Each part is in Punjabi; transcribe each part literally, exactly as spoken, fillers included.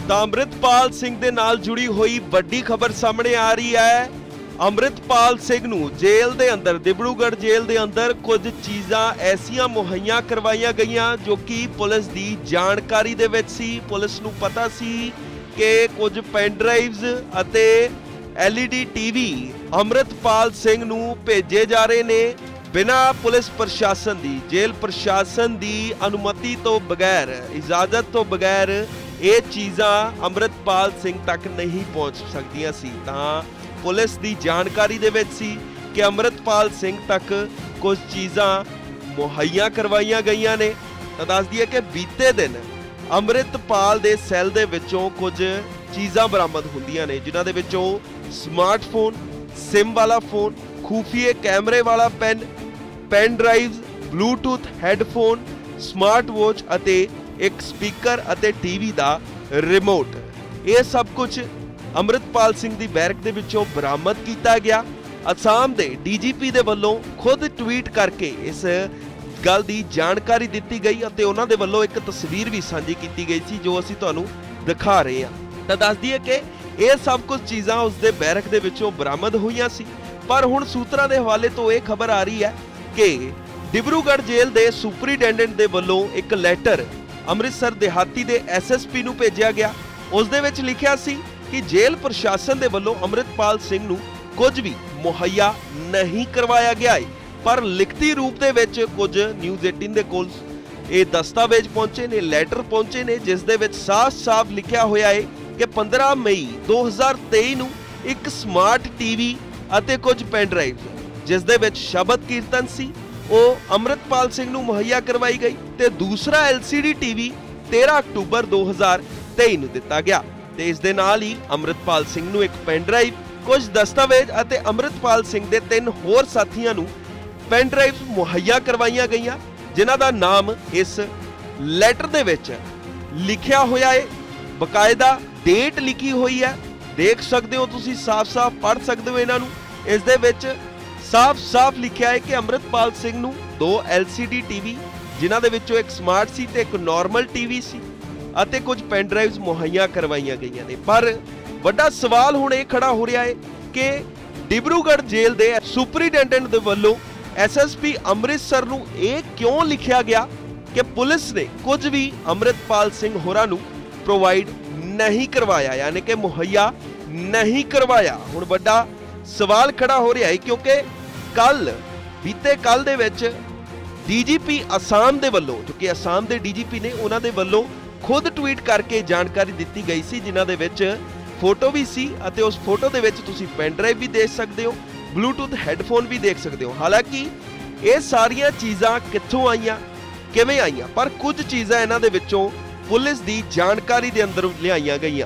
ਤਾਂ ਅੰਮ੍ਰਿਤਪਾਲ ਸਿੰਘ ਦੇ ਨਾਲ ਜੁੜੀ ਹੋਈ ਵੱਡੀ ਖਬਰ ਸਾਹਮਣੇ ਆ ਰਹੀ ਹੈ। ਅੰਮ੍ਰਿਤਪਾਲ ਸਿੰਘ ਨੂੰ ਜੇਲ੍ਹ ਦੇ ਅੰਦਰ, ਡਿਬਰੂਗੜ੍ਹ ਜੇਲ੍ਹ ਦੇ ਅੰਦਰ ਕੁਝ ਚੀਜ਼ਾਂ ਐਸੀਆਂ ਮੁਹੱਈਆ ਕਰਵਾਈਆਂ ਗਈਆਂ ਜੋ ਕਿ ਪੁਲਿਸ ਦੀ ਜਾਣਕਾਰੀ ਦੇ ਵਿੱਚ ਸੀ। ਪੁਲਿਸ ਨੂੰ ਪਤਾ ਸੀ ਕਿ ਕੁਝ ਪੈਨ ਡਰਾਈਵਸ ਅਤੇ L E D TV Amritpal Singh ਨੂੰ ਭੇਜੇ ਜਾ ਰਹੇ ਨੇ ਬਿਨਾਂ ਪੁਲਿਸ ਪ੍ਰਸ਼ਾਸਨ ਦੀ, ਜੇਲ੍ਹ ਪ੍ਰਸ਼ਾਸਨ ਦੀ ਅਨੁਮਤੀ ਤੋਂ ਬਗੈਰ, ਇਜਾਜ਼ਤ ਤੋਂ ਬਗੈਰ ਇਹ ਚੀਜ਼ਾਂ ਅੰਮ੍ਰਿਤਪਾਲ ਸਿੰਘ ਤੱਕ ਨਹੀਂ ਪਹੁੰਚ ਸਕਦੀਆਂ ਸੀ। ਤਾਂ ਪੁਲਿਸ ਦੀ ਜਾਣਕਾਰੀ ਦੇ ਵਿੱਚ ਸੀ ਕਿ ਅੰਮ੍ਰਿਤਪਾਲ ਸਿੰਘ ਤੱਕ ਕੁਝ ਚੀਜ਼ਾਂ ਮੁਹੱਈਆ ਕਰਵਾਈਆਂ ਗਈਆਂ ਨੇ। ਤਾਂ ਦੱਸ ਦਈਏ ਕਿ ਬੀਤੇ ਦਿਨ ਅੰਮ੍ਰਿਤਪਾਲ ਦੇ ਸੈੱਲ ਦੇ ਵਿੱਚੋਂ ਕੁਝ ਚੀਜ਼ਾਂ ਬਰਾਮਦ ਹੁੰਦੀਆਂ ਨੇ, ਜਿਨ੍ਹਾਂ ਦੇ ਵਿੱਚੋਂ ਸਮਾਰਟਫੋਨ, ਸਿਮ ਵਾਲਾ ਫੋਨ, ਖੂਫੀਏ ਕੈਮਰੇ ਵਾਲਾ pen, pen drives, bluetooth headphone, smart watch ਅਤੇ ਇੱਕ ਸਪੀਕਰ ਅਤੇ ਟੀਵੀ ਦਾ ਰਿਮੋਟ। ਇਹ ਸਭ ਕੁਝ ਅੰਮ੍ਰਿਤਪਾਲ ਸਿੰਘ ਦੀ ਬੈਰਕ ਦੇ ਵਿੱਚੋਂ ਬਰਾਮਦ ਕੀਤਾ ਗਿਆ। ਅਸਾਮ ਦੇ ਡੀ ਜੀ ਪੀ ਦੇ ਵੱਲੋਂ ਖੁਦ ਟਵੀਟ ਕਰਕੇ ਇਸ ਗੱਲ ਦੀ ਜਾਣਕਾਰੀ ਦਿੱਤੀ ਗਈ ਅਤੇ ਉਹਨਾਂ ਦੇ ਵੱਲੋਂ ਇੱਕ ਤਸਵੀਰ ਵੀ ਸਾਂਝੀ ਕੀਤੀ ਗਈ ਸੀ ਜੋ ਅਸੀਂ ਤੁਹਾਨੂੰ ਦਿਖਾ ਰਹੇ ਹਾਂ। ਤਾਂ ਦੱਸ ਦਈਏ ਕਿ ਇਹ ਸਭ ਕੁਝ ਚੀਜ਼ਾਂ ਉਸ ਦੇ ਬੈਰਕ ਦੇ ਵਿੱਚੋਂ ਬਰਾਮਦ ਹੋਈਆਂ ਸੀ। ਪਰ ਹੁਣ ਸੂਤਰਾਂ ਦੇ ਹਵਾਲੇ ਤੋਂ ਇਹ ਖਬਰ ਆ ਰਹੀ ਹੈ ਕਿ ਡਿਬਰੂਗੜ੍ਹ ਜੇਲ੍ਹ ਦੇ ਸੁਪਰੀਡੈਂਡੈਂਟ ਦੇ ਵੱਲੋਂ ਇੱਕ ਲੈਟਰ ਅੰਮ੍ਰਿਤਸਰ ਦਿਹਾਤੀ ਦੇ ਐਸ ਐਸ ਪੀ ਨੂੰ ਭੇਜਿਆ ਗਿਆ। ਉਸ ਦੇ ਵਿੱਚ ਲਿਖਿਆ ਸੀ ਕਿ ਜੇਲ੍ਹ ਪ੍ਰਸ਼ਾਸਨ ਦੇ ਵੱਲੋਂ ਅੰਮ੍ਰਿਤਪਾਲ ਸਿੰਘ ਨੂੰ ਕੁਝ ਵੀ ਮੁਹੱਈਆ ਨਹੀਂ ਕਰਵਾਇਆ ਗਿਆ ਹੈ। ਪਰ ਲਿਖਤੀ ਰੂਪ ਦੇ ਵਿੱਚ ਕੁਝ ਨਿਊਜ਼ ਅਠਾਰਾਂ ਦੇ ਕੋਲ ਇਹ ਦਸਤਾਵੇਜ਼ ਪਹੁੰਚੇ ਨੇ, ਲੈਟਰ ਪਹੁੰਚੇ ਨੇ, ਜਿਸ ਦੇ ਵਿੱਚ ਸਾਫ਼-ਸਾਫ਼ ਲਿਖਿਆ ਹੋਇਆ ਹੈ ਕਿ ਪੰਦਰਾਂ ਮਈ ਦੋ ਹਜ਼ਾਰ ਤੇਈ ਨੂੰ ਇੱਕ ਸਮਾਰਟ ਟੀਵੀ ਅਤੇ ਕੁਝ ਪੈਨ ਡਰਾਈਵ ਜਿਸ ਦੇ ਵਿੱਚ ਸ਼ਬਦ ਕੀਰਤਨ ਸੀ ਉਹ ਅੰਮ੍ਰਿਤਪਾਲ ਸਿੰਘ ਨੂੰ ਮੁਹੱਈਆ ਕਰਵਾਈ ਗਈ ਤੇ ਦੂਸਰਾ ਐਲ ਸੀ ਡੀ ਟੀਵੀ ਤੇਰਾਂ ਅਕਤੂਬਰ ਦੋ ਹਜ਼ਾਰ ਤੇਈ ਨੂੰ ਦਿੱਤਾ ਗਿਆ। ਤੇ ਇਸ ਦੇ ਨਾਲ ਹੀ ਅੰਮ੍ਰਿਤਪਾਲ ਸਿੰਘ ਨੂੰ ਇੱਕ ਪੈਨ ਡਰਾਈਵ, ਕੁਝ ਦਸਤਾਵੇਜ਼ ਅਤੇ ਅੰਮ੍ਰਿਤਪਾਲ ਸਿੰਘ ਦੇ ਤਿੰਨ ਹੋਰ ਸਾਥੀਆਂ ਨੂੰ ਪੈਨ ਡਰਾਈਵ ਮੁਹੱਈਆ ਕਰਵਾਈਆਂ ਗਈਆਂ, ਜਿਨ੍ਹਾਂ ਦਾ ਨਾਮ ਇਸ ਲੈਟਰ ਦੇ ਵਿੱਚ ਲਿਖਿਆ ਹੋਇਆ ਹੈ। ਬਕਾਇਦਾ ਡੇਟ ਲਿਖੀ ਹੋਈ ਹੈ, ਦੇਖ ਸਕਦੇ ਹੋ ਤੁਸੀਂ, ਸਾਫ਼-ਸਾਫ਼ ਪੜ੍ਹ ਸਕਦੇ ਹੋ ਇਹਨਾਂ ਨੂੰ। ਇਸ ਦੇ ਵਿੱਚ ਸਾਫ਼-ਸਾਫ਼ ਲਿਖਿਆ ਹੈ ਕਿ ਅੰਮ੍ਰਿਤਪਾਲ ਸਿੰਘ ਨੂੰ ਦੋ ਐਲ ਸੀ ਡੀ ਟੀਵੀ, ਜਿਨ੍ਹਾਂ ਦੇ ਵਿੱਚੋਂ ਇੱਕ ਸਮਾਰਟ ਸੀ ਤੇ ਇੱਕ ਨਾਰਮਲ ਟੀਵੀ ਸੀ, ਅਤੇ ਕੁਝ ਪੈਨ ਡਰਾਈਵਸ ਮੁਹੱਈਆ ਕਰਵਾਈਆਂ ਗਈਆਂ ਨੇ। ਪਰ ਵੱਡਾ ਸਵਾਲ ਹੁਣ ਇਹ ਖੜਾ ਹੋ ਰਿਹਾ ਹੈ ਕਿ ਡਿਬਰੂਗੜ੍ਹ ਜੇਲ੍ਹ ਦੇ ਸੁਪਰੀਡੈਂਡੈਂਟ ਦੇ ਵੱਲੋਂ ਐਸ ਐਸ ਪੀ ਅੰਮ੍ਰਿਤਸਰ ਨੂੰ ਇਹ ਕਿਉਂ ਲਿਖਿਆ ਗਿਆ ਕਿ ਪੁਲਿਸ ਨੇ ਕੁਝ ਵੀ ਅੰਮ੍ਰਿਤਪਾਲ ਸਿੰਘ ਹੋਰਾਂ ਨੂੰ ਪ੍ਰੋਵਾਈਡ ਨਹੀਂ ਕਰਵਾਇਆ, ਯਾਨੀ ਕਿ ਮੁਹੱਈਆ ਨਹੀਂ ਕਰਵਾਇਆ। ਹੁਣ ਵੱਡਾ ਸਵਾਲ ਖੜਾ ਹੋ ਰਿਹਾ ਹੈ ਕਿਉਂਕਿ ਕੱਲ ਬੀਤੇ ਕੱਲ ਦੇ ਵਿੱਚ ਡੀ ਜੀ ਪੀ ਅਸਾਮ ਦੇ ਵੱਲੋਂ, ਜੋ ਕਿ ਅਸਾਮ ਦੇ ਡੀ ਜੀ ਪੀ ਨੇ, ਉਹਨਾਂ ਦੇ ਵੱਲੋਂ ਖੁਦ ਟਵੀਟ ਕਰਕੇ ਜਾਣਕਾਰੀ ਦਿੱਤੀ ਗਈ ਸੀ, ਜਿਨ੍ਹਾਂ ਦੇ ਵਿੱਚ ਫੋਟੋ ਵੀ ਸੀ ਅਤੇ ਉਸ ਫੋਟੋ ਦੇ ਵਿੱਚ ਤੁਸੀਂ ਪੈਨ ਡਰਾਈਵ ਵੀ ਦੇਖ ਸਕਦੇ ਹੋ, ਬਲੂਟੂਥ ਹੈਡਫੋਨ ਵੀ ਦੇਖ ਸਕਦੇ ਹੋ। ਹਾਲਾਂਕਿ ਇਹ ਸਾਰੀਆਂ ਚੀਜ਼ਾਂ ਕਿੱਥੋਂ ਆਈਆਂ, ਕਿਵੇਂ ਆਈਆਂ, ਪਰ ਕੁਝ ਚੀਜ਼ਾਂ ਇਹਨਾਂ ਦੇ ਵਿੱਚੋਂ ਪੁਲਿਸ ਦੀ ਜਾਣਕਾਰੀ ਦੇ ਅੰਦਰ ਲਿਆਈਆਂ ਗਈਆਂ।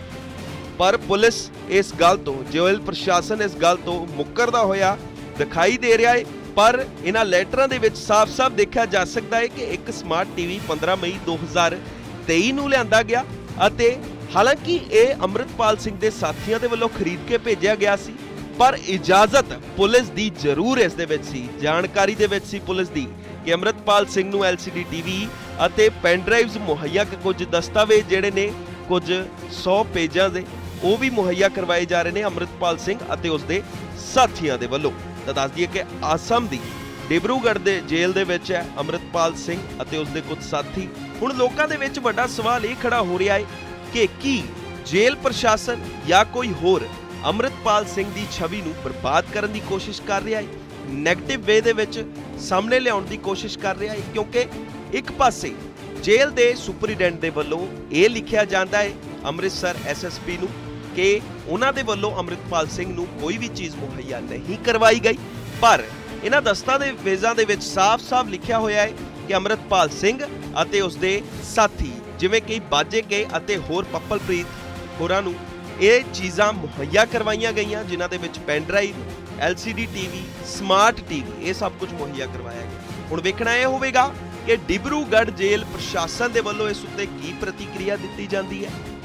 ਪਰ ਪੁਲਿਸ ਇਸ ਗੱਲ ਤੋਂ, ਜੇਲ੍ਹ ਪ੍ਰਸ਼ਾਸਨ ਇਸ ਗੱਲ ਤੋਂ ਮੁੱਕਰਦਾ ਹੋਇਆ ਦਿਖਾਈ ਦੇ ਰਿਹਾ ਹੈ। ਪਰ ਇਹਨਾਂ ਲੈਟਰਾਂ ਦੇ ਵਿੱਚ ਸਾਫ਼-ਸਾਫ਼ ਦੇਖਿਆ ਜਾ ਸਕਦਾ ਹੈ ਕਿ ਇੱਕ ਸਮਾਰਟ ਟੀਵੀ ਪੰਦਰਾਂ ਮਈ ਦੋ ਹਜ਼ਾਰ ਤੇਈ ਨੂੰ ਲਿਆਂਦਾ ਗਿਆ ਅਤੇ ਹਾਲਾਂਕਿ ਇਹ ਅੰਮ੍ਰਿਤਪਾਲ ਸਿੰਘ ਦੇ ਸਾਥੀਆਂ ਦੇ ਵੱਲੋਂ ਖਰੀਦ ਕੇ ਭੇਜਿਆ ਗਿਆ ਸੀ, ਪਰ ਇਜਾਜ਼ਤ ਪੁਲਿਸ ਦੀ ਜ਼ਰੂਰ ਇਸ ਦੇ ਵਿੱਚ ਸੀ, ਜਾਣਕਾਰੀ ਦੇ ਵਿੱਚ ਸੀ ਪੁਲਿਸ ਦੀ ਕਿ ਅੰਮ੍ਰਿਤਪਾਲ ਸਿੰਘ ਨੂੰ ਐਲ ਸੀ ਡੀ ਟੀਵੀ ਅਤੇ ਪੈਨ ਡਰਾਈਵਸ ਮੁਹੱਈਆ, ਕੁਝ ਦਸਤਾਵੇਜ਼ ਜਿਹੜੇ ਨੇ ਕੁਝ ਸੌ ਪੇਜਾਂ ਦੇ, ਉਹ ਵੀ ਮੁਹੱਈਆ ਕਰਵਾਏ ਜਾ ਰਹੇ ਨੇ ਅੰਮ੍ਰਿਤਪਾਲ ਸਿੰਘ ਅਤੇ ਉਸਦੇ ਸਾਥੀਆਂ ਦੇ ਵੱਲੋਂ। ਤਾਂ ਦੱਸ ਦਈਏ ਕਿ ਆਸਮ ਦੀ ਡਿਬਰੂਗੜ੍ਹ ਦੇ ਜੇਲ੍ਹ ਦੇ ਵਿੱਚ ਹੈ ਅੰਮ੍ਰਿਤਪਾਲ ਸਿੰਘ ਅਤੇ ਉਸਦੇ ਕੁਝ ਸਾਥੀ। ਹੁਣ ਲੋਕਾਂ ਦੇ ਵਿੱਚ ਵੱਡਾ ਸਵਾਲ ਇਹ ਖੜਾ ਹੋ ਰਿਹਾ ਹੈ ਕਿ ਕੀ ਜੇਲ੍ਹ ਪ੍ਰਸ਼ਾਸਨ ਜਾਂ ਕੋਈ ਹੋਰ ਅੰਮ੍ਰਿਤਪਾਲ ਸਿੰਘ ਦੀ ਛਵੀ ਨੂੰ ਬਰਬਾਦ ਕਰਨ ਦੀ ਕੋਸ਼ਿਸ਼ ਕਰ ਰਿਹਾ ਹੈ, ਨੈਗੇਟਿਵ ਵੇ ਦੇ ਵਿੱਚ ਸਾਹਮਣੇ ਲਿਆਉਣ ਦੀ ਕੋਸ਼ਿਸ਼ ਕਰ ਰਿਹਾ ਹੈ। ਕਿਉਂਕਿ ਇੱਕ ਪਾਸੇ ਜੇਲ੍ਹ ਦੇ ਸੁਪਰੀਡੈਂਟ ਦੇ ਵੱਲੋਂ ਇਹ ਲਿਖਿਆ ਜਾਂਦਾ ਹੈ ਅੰਮ੍ਰਿਤਸਰ ਐਸ ਐਸ ਪੀ ਨੂੰ ਕਿ ਉਹਨਾਂ ਦੇ ਵੱਲੋਂ ਅੰਮ੍ਰਿਤਪਾਲ ਸਿੰਘ ਨੂੰ ਕੋਈ ਵੀ ਚੀਜ਼ ਮੁਹੱਈਆ ਨਹੀਂ ਕਰਵਾਈ ਗਈ, ਪਰ ਇਹਨਾਂ ਦਸਤਾਵੇਜ਼ਾਂ ਦੇ ਵਿੱਚ ਸਾਫ਼-ਸਾਫ਼ ਲਿਖਿਆ ਹੋਇਆ ਹੈ ਕਿ ਅੰਮ੍ਰਿਤਪਾਲ ਸਿੰਘ ਅਤੇ ਉਸਦੇ ਸਾਥੀ ਜਿਵੇਂ ਕਿ ਬਾਜੇ ਕੇ ਅਤੇ ਹੋਰ ਪੱਪਲਪ੍ਰੀਤ ਹੋਰਾਂ ਨੂੰ ਇਹ ਚੀਜ਼ਾਂ ਮੁਹੱਈਆ ਕਰਵਾਈਆਂ ਗਈਆਂ, ਜਿਨ੍ਹਾਂ ਦੇ ਵਿੱਚ pen drive, L C D TV, smart TV, ਇਹ ਸਭ ਕੁਝ ਮੁਹੱਈਆ ਕਰਵਾਇਆ ਗਿਆ। ਹੁਣ ਵੇਖਣਾ ਇਹ ਹੋਵੇਗਾ ਕਿ ਡਿਬਰੂਗੜ੍ਹ ਜੇਲ੍ਹ ਪ੍ਰਸ਼ਾਸਨ ਦੇ ਵੱਲੋਂ ਇਸ ਉੱਤੇ ਕੀ ਪ੍ਰਤੀਕਿਰਿਆ ਦਿੱਤੀ ਜਾਂਦੀ ਹੈ।